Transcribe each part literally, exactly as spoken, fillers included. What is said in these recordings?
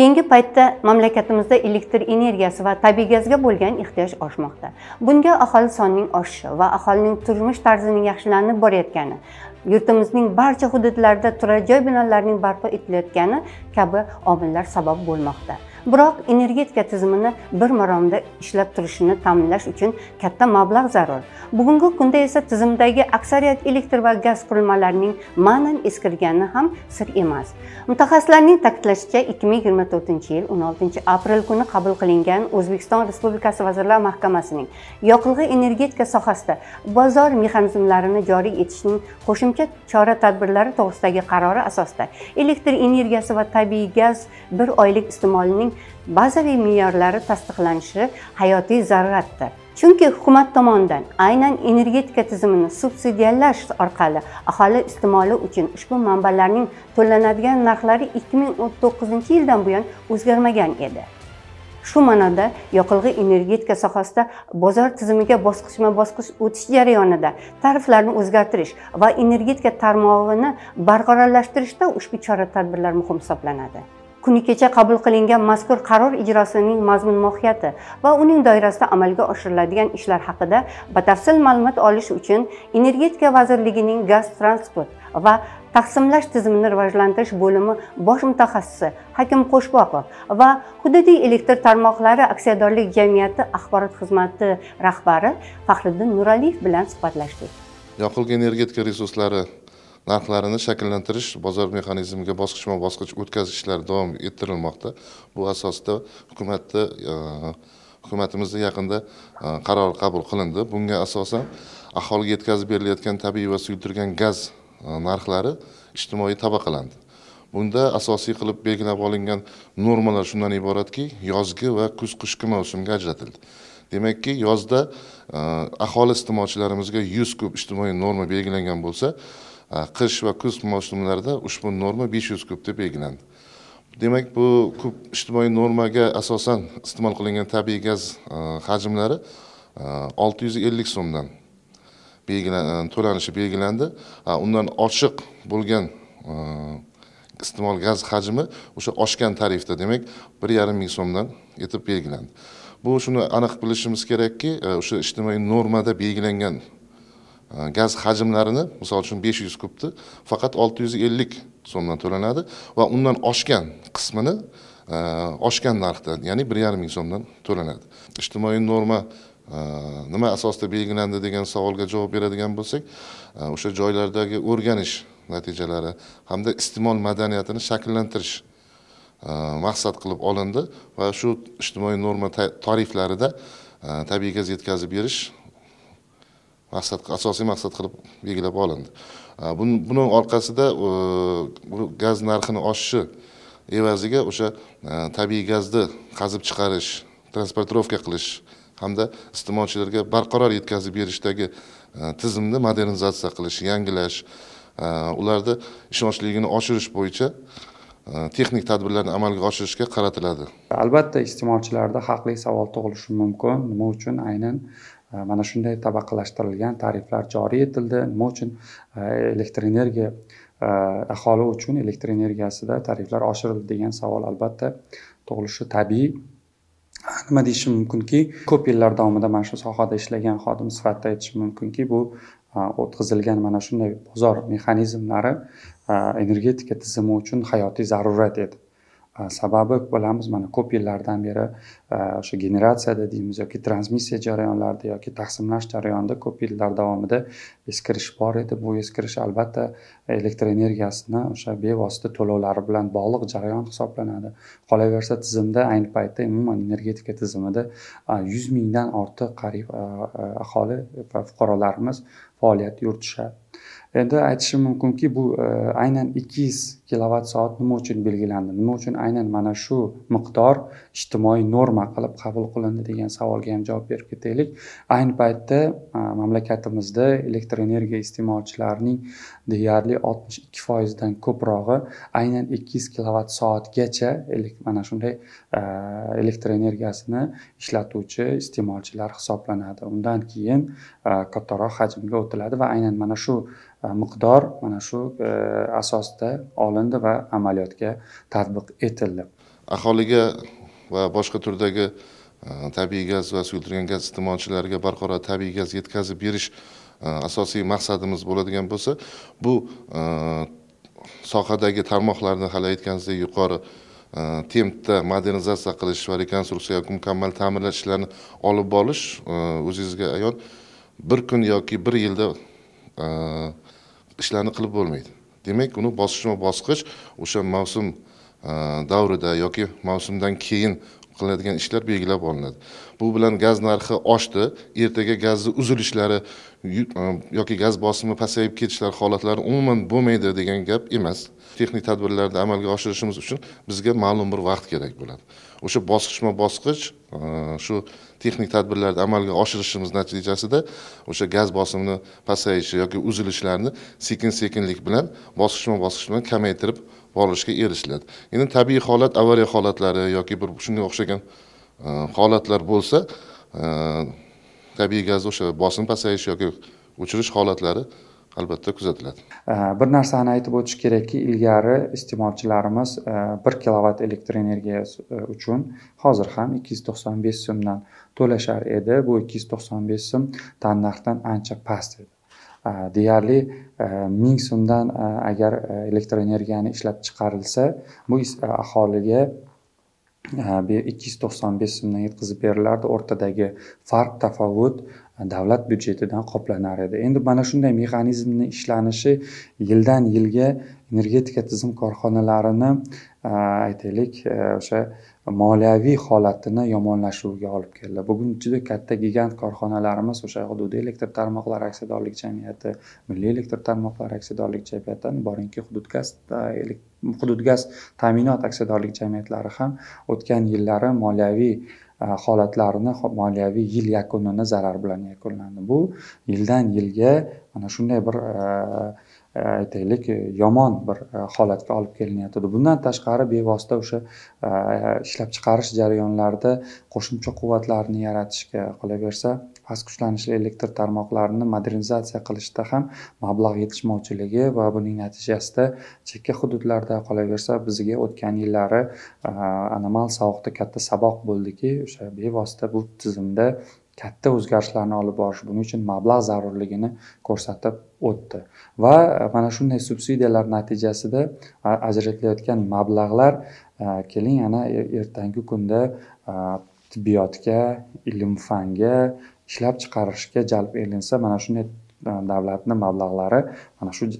Keyingi paytda mamlakatimizda elektr energiyasi va tabiiy gazga bo'lgan ehtiyoj oshmoqda. Bunga aholi sonining oshishi va aholining turmush tarzining yaxshilanib borayotgani, yurtimizning barcha hududlarida turar joy binolarining barpo etilayotgani kabi omillar sabab bo'lmoqda. Biroq energetika tizimini bir maromda ishlab turishini ta'minlash uchun katta mablag' zarur. Bugungi kunda esa tizimdagi aksariyat elektr va gaz qurilmalarining ma'nan eskirgani ham sir emas. Mutaxassislarning ta'kidlashicha, ikki ming yigirma to'rtinchi yil o'n oltinchi aprel kuni qabul qilingan O'zbekiston Respublikasi Vazirlar Mahkamasining yoqilg'i energetika sohasida bozor mexanizmlarini joriy etishning qo'shimcha chora-tadbirlari to'g'risidagi qarori asosida elektr energiyasi va tabiiy gaz bir oylik iste'molining bazaviy me'yorlari tasdiqlanishi hayotiy zaruratdir. Chunki hukumat tomonidan aynan energetika tizimini subsidiyallash orqali aholi iste'moli uchun ushbu manbalarning to'lanadigan narxlari ikki ming o'n to'qqizinchi yildan buyon o'zgarmagan edi. Shu ma'noda yoqilg'i energetika sohasida bozor tizimiga bosqichma-bosqich o'tish jarayonida tariflarni o'zgartirish va energetika tarmog'ini barqarorlashtirishda ushbu chora-tadbirlar muhim hisoblanadi. Kuni kecha qabul qilingan mazkur qaror ijrosining mazmun mohiyati va uning doirasida amalga oshiriladigan ishlar haqida batafsil ma'lumot olish uchun Energetika vazirligining gaz transport va taqsimlash tizimini rivojlantirish bo'limi bosh mutaxassisi Hakim Qo'shboqov va hududiy elektr tarmoqlari aksiyadorlik jamiyati axborot xizmati rahbari Faxriddin Nuraliyev bilan suhbatlashdik. Yoqilg'i energetika resurslari narxlarini shakllantirish bozor mexanizmiga bosqichma-bosqich o'tkazish ishlari davom ettirilmoqda. Bu asosda hukumatda hukumatimizda yaqinda qaror qabul qilindi. Bunga asosan aholiga yetkazib berilayotgan tabiiy va suyultirilgan gaz narxlari ijtimoiy tabaqalandi. Bunda asosiy qilib belgilab olingan normalar shundan iboratki, yozgi va kuz-qishki mavsumga ajratildi. Demakki, yozda aholi iste'molchilarimizga yuz kub ijtimoiy norma belgilangan bo'lsa, qish va kuz mavsumlarida ushbu norma besh yuz kub deb belgilandi. Demak, bu kub ijtimoiy normaga asosan iste'mol qilingan tabiiy gaz hajmlari olti yuz ellik so'mdan to'lanishi belgilandi. Undan oshiq bo'lgan iste'mol gaz hajmi o'sha oshgan tarifda, demak bir yarim ming so'mdan etib belgilandi. Bu shuni aniq bilishimiz kerakki, o'sha ijtimoiy normada belgilangan gaz hajmlarini, misol uchun besh yuz kubni faqat olti yuz ellik so'mdan to'lanadi va undan oshgan qismini oshgan narxda, ya'ni bir yarim ming so'mdan to'lanadi. Ijtimoiy norma nima asosida belgilandi degan savolga javob beradigan bo'lsak, o'sha joylardagi o'rganish natijalari hamda iste'mol madaniyatini shakllantirish maqsad qilib olindi va shu ijtimoiy norma tariflarida tabiiy gaz yetkazib berish maqsad asosiy maqsad qilib belgilab olindi. Buning orqasida gaz narxini oshishi evaziga o'sha tabiiy gazni qazib chiqarish, transportirovka qilish hamda iste'molchilarga barqaror yetkazib berishdagi tizimni modernizatsiya qilish, yangilash, ularda ishonchliligini oshirish bo'yicha texnik tadbirlarni amalga oshirishga qaratiladi. Albatta, iste'molchilarda haqli savol tug'ilishi mumkin. Nima uchun aynan mana shunday tabaqalashtirilgan tariflar joriy etildi? Nima uchun elektr energiya aholi uchun elektr energiyasida tariflar oshirildi degan savol albatta tug'ilishi tabiiy. Nima deyishim mumkinki, ko'p yillar davomida mana shu sohada ishlagan xodim sifatida aytishim mumkinki, bu o'tkazilgan mana shunday bozor mexanizmlari energetika tizimi uchun hayotiy zarurat edi. Sababi bilamiz, mana ko'p yillardan beri o'sha generatsiyada deymiz yoki transmissiya jarayonlarida yoki taqsimlash jarayonida ko'p yillar davomida eskirish bor edi. Bu eskirish albatta elektr energiyasini o'sha bevosita to'lovlari bilan bog'liq jarayon hisoblanadi. Qolaversa, tizimda ayni paytda umuman energetika tizimida yuz mingdan ortiq qariyb aholi va fuqarolarimiz faoliyat yuritishadi. Endi aytishim mumkinki, bu aynan ikki yuz kilovat soat nima uchun belgilandi? Nima uchun aynan mana shu miqdor ijtimoiy norma qilib qabul qilindi degan savolga ham javob berib ketaylik. Ayni paytda mamlakatimizda elektr energiya iste'molchilarining deyarli oltmish ikki foiz dan ko'prog'i aynan ikki yuz kilovat soatgacha mana shunday elektr energiyasini ishlatuvchi iste'molchilar hisoblanadi. Undan keyin kattaroq hajmga o'tiladi va aynan mana shu miqdor mana shu asosda olindi va amaliyotga tatbiq etildi. aholiga va boshqa turdagi tabiiy gaz va suyultirilgan gaz iste'molchilariga barqaror tabiiy gaz yetkazib berish asosiy maqsadimiz bo'ladigan bo'lsa, bu sohadagi tarmoqlarni hali aytganingizdek yuqori tempda modernizatsiya qilish va rekonstruksiya yoki mukammal ta'mirlash ishlarini olib borish o'zingizga ayon bir kun yoki bir yilda ishlarni qilib bo'lmaydi. Demak, uni bosqichma-bosqich o'sha mavsum davrida yoki mavsumdan keyin qilinadigan ishlar belgilab olinadi. Bu bilan gaz narxi oshdi, ertaga gazni uzilishlari yoki gaz bosimi pasayib ketishlari holatlari umuman bo'lmaydi degan gap emas. Texnik tadbirlarni amalga oshirishimiz uchun bizga ma'lum bir vaqt kerak bo'ladi. O'sha bosqichma-bosqich shu texnik tadbirlarni amalga oshirishimiz natijasida o'sha gaz bosimini pasayishi yoki uzilishlarni sekin-sekinlik bilan bosqichma-bosqich bilan kamaytirib borishga erishiladi. Endi tabiiy holat, avariya holatlari yoki bir shunga o'xshagan holatlar bo'lsa, tabiiy gaz o'sha bosim pasayishi yoki o'chirish holatlari albatta kuzatiladi. Bir narsani aytib o'tish kerakki, ilgari iste'molchilarimiz bir kilovat elektr energiyasi uchun hozir ham ikki yuz to'qson besh so'mdan to'lashar edi. Bu ikki yuz to'qson besh so'm tannarxdan ancha past edi. Deyarli ming so'mdan agar elektr energiyani ishlab chiqarilsa, bu aholiga ikki yuz to'qson besh so'mdan yetkazib berilardi. O'rtadagi farq, tafovut davlat byudjetidan qoplanar edi. Endi mana shunday mexanizmning ishlanishi yildan yilga energetika tizim korxonalarini aytaylik o'sha moliyaviy holatini yomonlashuviga olib keldi. Bugun juda katta gigant korxonalarimiz o'sha hududiy elektr tarmoqlari aksiyadorlik jamiyati, milliy elektr tarmoqlari aksiyadorlik jamiyatidan borinki hudud gaz hudud gaz ta'minot aksiyadorlik jamiyatlari ham o'tgan yillari moliyaviy holatlarini moliyaviy yil yakunini zarar bilan yakunlandi. Bu yildan yilga mana shunday bir aytaylik yomon bir holatga olib kelinyapti. Bundan tashqari bevosita o'sha ishlab chiqarish jarayonlarida qo'shimcha quvvatlarni yaratishga, qolaversa past kuchlanishli elektr tarmoqlarini modernizatsiya qilishda ham mablag' yetishmovchiligi va buning natijasida chekka hududlarda qolaversa bizga o'tgan yillari anomal sovuqda katta saboq bo'ldiki, o'sha bevosita bu tizimda katta o'zgarishlarni olib borish, buning uchun mablag' zarurligini ko'rsatib o'tdi. Va mana shunday subsidiyalar natijasida ajratilayotgan mablag'lar keling yana ertangi kunda tibbiyotga, ilm-fanga, ishlab chiqarishga jalb elinsa, mana shunday davlatning mablag'lari mana shu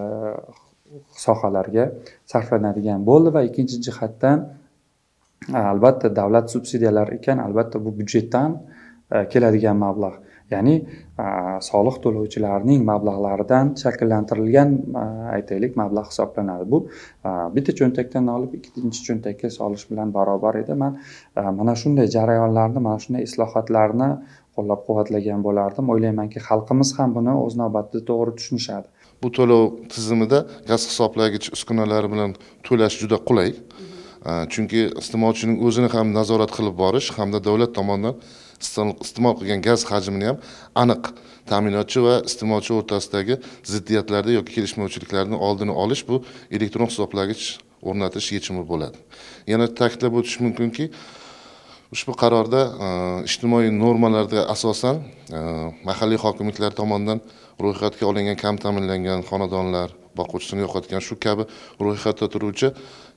sohalarga sarflanadigan bo'ldi. Va ikkinchi jihatdan albatta davlat subsidiyalar ekan, albatta bu byudjetdan keladigan mablag', ya'ni soliq to'lovchilarning mablag'laridan shakllantirilgan aytaylik mablag' hisoblanadi. Bu bitta cho'ntakdan olib ikkinchi cho'ntakka solish bilan barobar edi. Men mana shunday jarayonlarni, mana shunday islohotlarni qo'llab-quvvatlagan bo'lardim. O'ylaymanki, xalqimiz ham buni o'z navbatida to'g'ri tushunishadi. Bu to'lov tizimida gaz hisoblagich uskunalari bilan to'lash juda qulay. Chunki iste'molchining o'zini ham nazorat qilib borish hamda davlat tomonidan iste'mol qilgan gaz hajmini ham aniq ta'minotchi va iste'molchi o'rtasidagi ziddiyatlarni yoki kelishmovchiliklarni oldini olish bu elektron hisoblagich o'rnatish yechimi bo'ladi. Yana ta'kidlab o'tish mumkinki, ushbu qarorda ijtimoiy normalarga asosan mahalliy hokimliklar tomonidan ro'yxatga olingan kam ta'minlangan xonadonlar, boquvchisini yo'qotgan shu kabi ro'yxatda turuvchi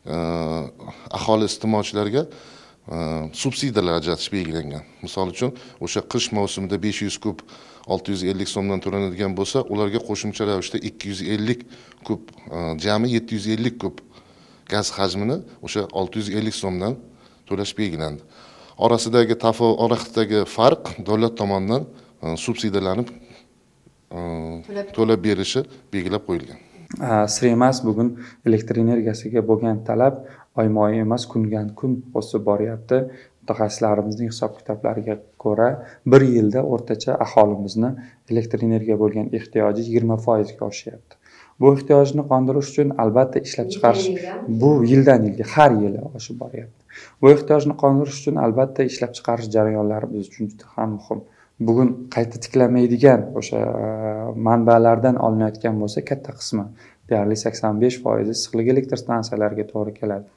aholi iste'molchilarga subsidiyalar ajratish belgilangan. Misol uchun, o'sha qish mavsumida besh yuz kub olti yuz ellik so'mdan to'lanadigan bo'lsa, ularga qo'shimcha ravishda ikki yuz ellik kub, jami yetti yuz ellik kub gaz hajmini o'sha olti yuz ellik so'mdan to'lash belgilandi. Orasidagi tafovut, orasidagi farq davlat tomonidan subsidiyalarni to'lab berishi belgilab qo'yilgan. Sir emas, bugun elektr energiyasiga bo'lgan talab oyma-oy emas, kundan-kun o'sib boryapti. Mutaxassislarimizning hisob-kitoblariga ko'ra, bir yilda o'rtacha aholimizni elektr energiya bo'lgan ehtiyoji yigirma foizga oshyapti. Bu ehtiyojni qondirish uchun albatta ishlab chiqarish bu yildan yilga har yili oshib boryapti. Bu ehtiyojni qondirish uchun albatta ishlab chiqarish jarayonlari biz uchun juda ham muhim. Bugun qayta tiklamaydigan o'sha manbalardan olinayotgan bo'lsa, katta qismi, deyarli sakson besh foizi issiqlik elektr stansiyalariga to'g'ri keladi.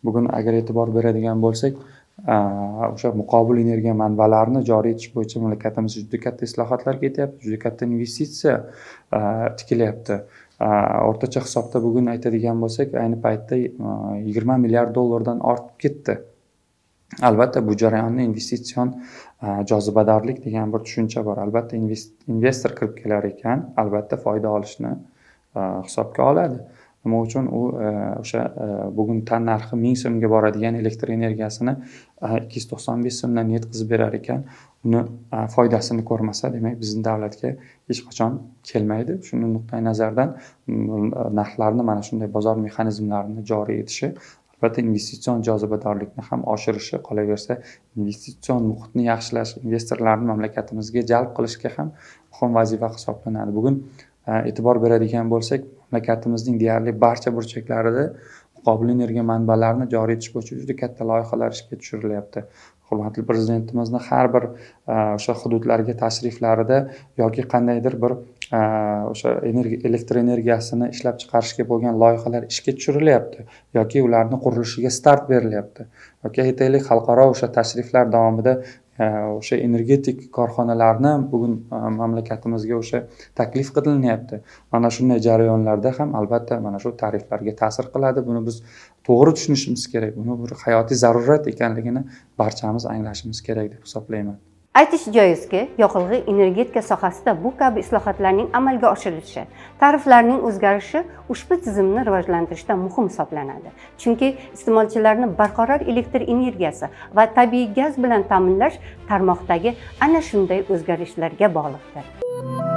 bugun agar e'tibor beradigan bo'lsak, o'sha muqobil energiya manbalarini joriy etish bo'yicha mamlakatimizda juda katta islohotlar ketyapti, juda katta investitsiya tikilyapti. O'rtacha hisobda bugun aytadigan bo'lsak, ayni paytda yigirma milliard dollardan ortib ketdi. Albatta bu jarayonni investitsion jozibadorlik degan bir tushuncha bor. Albatta investor kirib kelar ekan, albatta foyda olishni hisobga oladi. Nima uchun u o'sha bugun tan narxi ming so'mga boradigan elektr energiyasini ikki yuz to'qson besh so'mdan yetkazib berar ekan, uni foydasini ko'rmasa, demak bizning davlatga hech qachon kelmaydi. Shuning nuqtai nazardan narxlarni mana shunday bozor mexanizmlarini joriy etishi, albatta investitsion jozibadorlikni ham oshirishi, qolaversa investitsion muhitni yaxshilash, investorlarni mamlakatimizga jalb qilishga ham muhim vazifa hisoblanadi. Bugun e'tibor beradigan bo'lsak, mamlakatimizning deyarli barcha burchaklarida muqobil energiya manbalarini joriy etish bo'yicha juda katta loyihalar ishga tushirilyapti. Hurmatli prezidentimizni har bir o'sha hududlarga tashriflarida yoki qandaydir bir o'sha elektr energiyasini ishlab chiqarishga bo'lgan loyihalar ishga tushirilyapti yoki ularni qurilishiga start berilyapti. Yoki aytaylik, xalqaro o'sha tashriflar davomida o'sha energetik korxonalarni bugun mamlakatimizga o'sha taklif qilinyapti. Mana shunday jarayonlarda ham albatta mana shu tariflarga ta'sir qiladi. Buni biz to'g'ri tushunishimiz kerak. Buni bir hayotiy zarurat ekanligini barchamiz anglashimiz kerak deb hisoblayman. Aytish joizki, yoqilg'i energetika sohasida bu kabi islohotlarning amalga oshirilishi, tariflarning o'zgarishi ushbu tizimni rivojlantirishda muhim hisoblanadi. Chunki iste'molchilarni barqaror elektr energiyasi va tabiiy gaz bilan ta'minlash tarmoqdagi ana shunday o'zgarishlarga bog'liqdir.